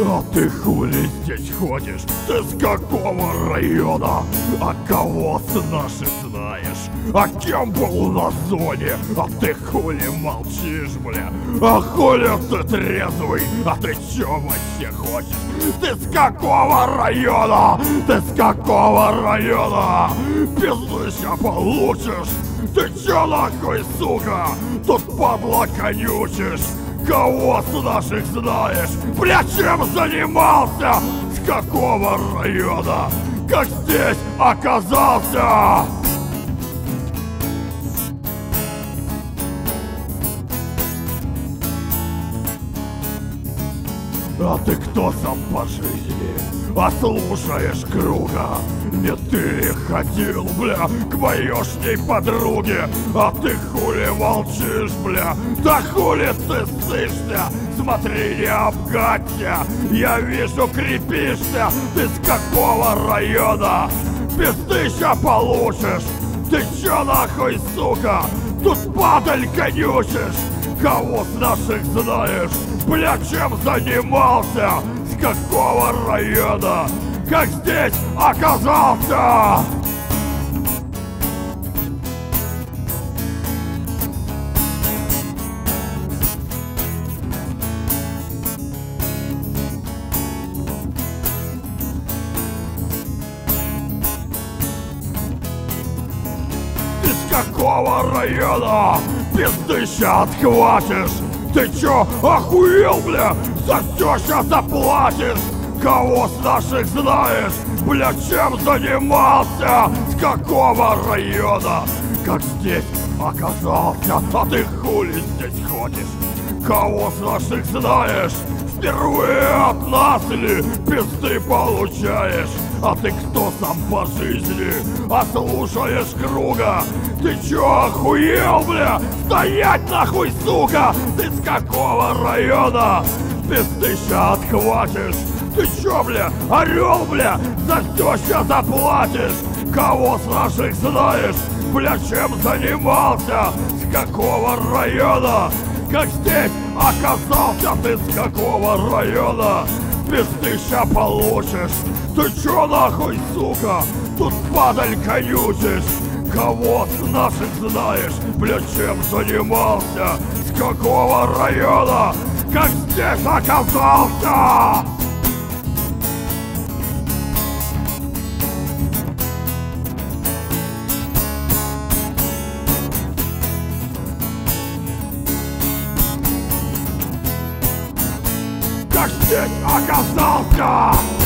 А ты хули здесь ходишь? Ты с какого района? А кого с наших знаешь? А кем был на зоне? А ты хули молчишь, бля? А хули ты трезвый? А ты чё вообще хочешь? Ты с какого района? Ты с какого района? Пизду ща получишь! Ты чё нахуй, сука? Тут падла конючишь! Кого с наших знаешь? Бля, чем занимался? С какого района? Как здесь оказался? А ты кто сам по жизни? А слушаешь круга? Не ты ли ходил, бля, к моёшней подруге? А ты хули молчишь, бля? Да хули ты сышься? Смотри, не обгадься! Я вижу, крепишься! Ты с какого района? Пизды ща получишь! Ты чё нахуй, сука? Тут падаль конючишь! Кого с наших знаешь? Бля, чем занимался? С какого района? Как здесь оказался? Ты с какого района? Пизды ща отхватишь! Ты чё, охуел, бля? За всё ща заплатишь! Кого с наших знаешь? Бля, чем занимался? С какого района? Как здесь оказался? А ты хули здесь ходишь? Кого с наших знаешь? Впервые от нас ли пизды получаешь? А ты кто сам по жизни? А слушаешь круга? Ты чё, охуел, бля? Стоять нахуй, сука! Ты с какого района? Пизды ща отхватишь! Ты чё, бля, орёл, бля? За всё ща заплатишь! Кого с наших знаешь? Бля, чем занимался? С какого района? Как здесь оказался? Ты с какого района? Пизды ща получишь! Ты чё нахуй, сука? Тут падаль конючишь! Кого с наших знаешь? Бля, чем занимался? С какого района? Как здесь оказался? Как здесь оказался?